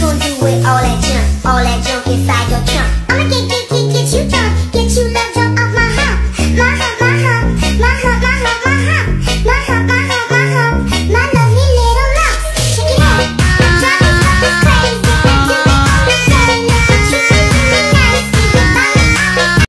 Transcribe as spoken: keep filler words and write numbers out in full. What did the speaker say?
gonna do with all that junk, all that junk inside your trunk? I'ma get, get